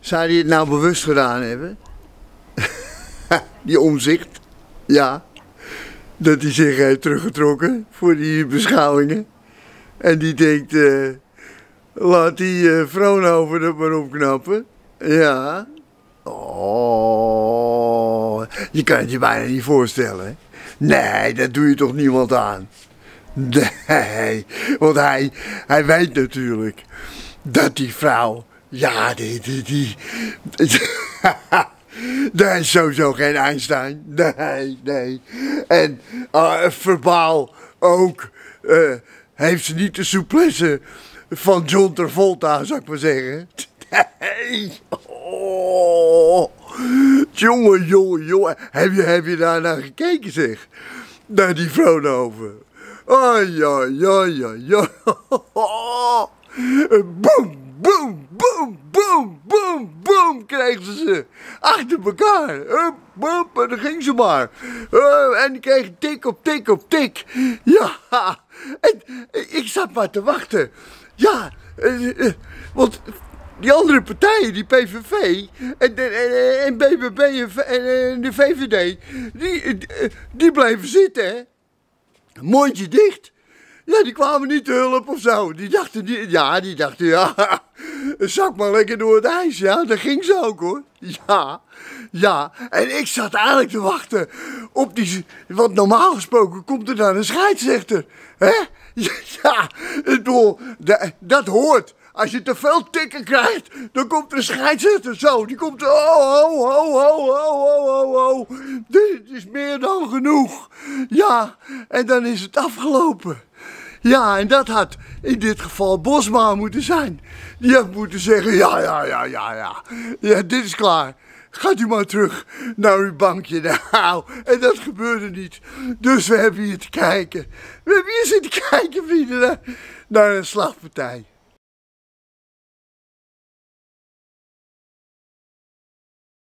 Zou hij het nou bewust gedaan hebben? Die omzicht, ja. Dat hij zich heeft teruggetrokken voor die beschouwingen. En die denkt, laat die Vroonhoven er maar opknappen. Ja. Oh, je kan het je bijna niet voorstellen, hè? Nee, dat doe je toch niemand aan? Nee, want hij weet natuurlijk dat die vrouw, ja, die dat is sowieso geen Einstein. Nee. En verbaal ook heeft ze niet de souplesse van John Travolta, zou ik maar zeggen. Nee. Oh. Jongen. Heb je daar naar gekeken, zeg? Naar die Vroonhoven. Ja. Boom, kregen ze achter elkaar. En dan ging ze maar. En die kreeg tik op tik. Ja, en ik zat maar te wachten. Ja, want die andere partijen, die PVV en BBB en de VVD, die bleven zitten, hè. Mondje dicht. Ja, die kwamen niet te hulp of zo. Die dachten, zak maar lekker door het ijs. Ja, dat ging ze ook, hoor. Ja. En ik zat eigenlijk te wachten op die... Want normaal gesproken komt er dan een scheidsrechter. Hè? Ja, dat hoort. Als je te veel tikken krijgt, dan komt er een scheidsrechter zo. Die komt, ho. Dit is meer dan genoeg. Ja, en dan is het afgelopen. Ja, en dat had in dit geval Bosma moeten zijn. Die had moeten zeggen, ja, dit is klaar. Gaat u maar terug naar uw bankje. Nou, en dat gebeurde niet. Dus we hebben hier te kijken. We hebben hier zitten kijken, vrienden, naar een slagpartij.